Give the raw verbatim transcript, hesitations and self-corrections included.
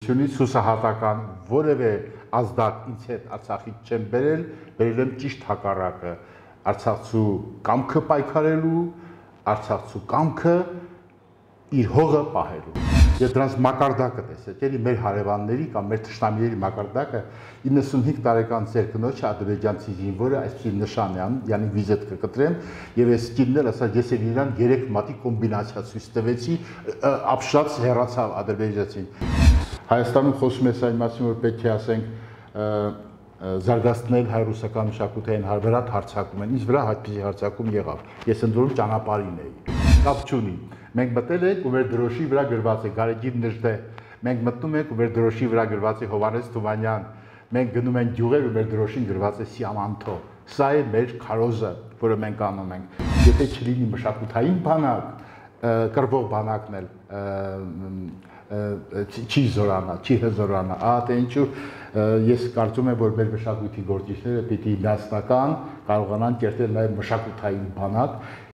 գիտությունից հուսահատական որևէ ազդակ ինձ հետ Արցախից չեմ բերել, բերել եմ ճիշտ հակառակը, Արցախցու կամքը պայքարելու, Արցախցու կամքը իր հողը պահելու։ Եվ դրանց մակարդակը տեսեք, էլի մեր հարևանների կամ մեր թշնամիների մակարդակը իննսունհինգ տարեկան ծերկնոջ ադրբեջանցի զինվորը այսպիսի նշան է անում, յանի վիզետքը կտրեմ, եւ այս կինն էլ ասա, ես էլ իրան երեք մատի կոմբինացիա ցույց տվեցի, ապշած հեռացավ ադրբեջանցին։ Հայաստանում խոսում ես այն մասին, որ պետք է ասենք զարգացնել հայ-ռուսական մշակութային հարաբերات հարցակում են, ինձ վրա այդպիսի հարցակում եղավ, ես ընդորում ճանապարհին էի, կապ չունի, մենք մտել ենք ու մեր դրոշի վրա գրված է Գարեգին Նժդե, մենք մտնում ենք ու մեր դրոշի վրա գրված է Հովհաննես Թումանյան, մենք գնում ենք գյուղեր ու մեր դրոշին գրված է Սիամանթո, սա է մեր քարոզը, որը մենք անում ենք, եթե չլինի մշակութային բանակ, կռվող բանակն էլ չի զորանա, չի հզորանա, ահա թե ինչու ես կարծում եմ, որ մեր մշակույթի գործիչները պիտի միասնական կարողանան կերտել նաև մշակութային բանակ